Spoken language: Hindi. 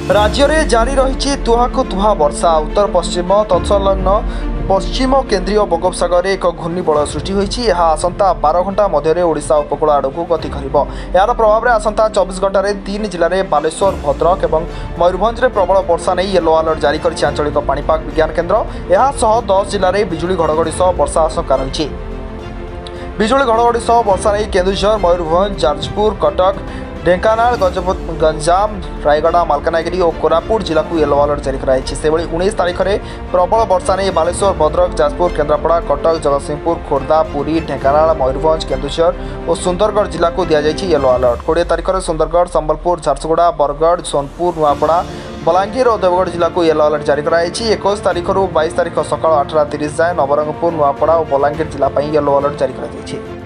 राज्य में जारी रही तुहाको तुहा वर्षा उत्तर पश्चिम तत्संलग्न पश्चिम केन्द्रीय बंगोपसागर एक घूर्णिबल सृष्टि होती है। आसंता 12 घंटा मध्य ओडिशा उपकूल आड़ को गति कर यार प्रभाव में आसंता 24 घंटे 3 जिले में बालेश्वर भद्रक और मयूरभंज में प्रबल वर्षा नहीं येलो अलर्ट जारी कर आंचलिक पाणीपाग विज्ञान केन्द्र। यह 10 जिले में बिजुली घड़घड़ी सह वर्षा आशंका रही। बिजुली घड़घड़ी सह वर्षा नहीं केन्दुझर मयूरभंज जाजपुर कटक ढेंकानाल गंजाम रायगड़ा मालकानगिरी और कोरापुट जिला को येलो अलर्ट जारी कराई। से 19 तारीख में प्रबल वर्षा नहीं बालेश्वर भद्रक जाजपुर केन्द्रापड़ा कटक जगतसिंहपुर खोर्धा पुरी ढेंकानाल मयूरभंज केन्दुझर और सुंदरगढ़ जिला को दि जाएगी येलो अलर्ट। 20 तारीख में सुंदरगढ़ संबलपुर झारसुगुड़ा बरगढ़ सोनपुर नुआपड़ा बलांगीर और देवगढ़ जिला को येलो अलर्ट जारी कराई। 21 तारीख 22 तारीख सकाल 8:30 जाए नवरंगपुर नुआपड़ा और बलांगीर जिला येलो अलर्ट जारी कर।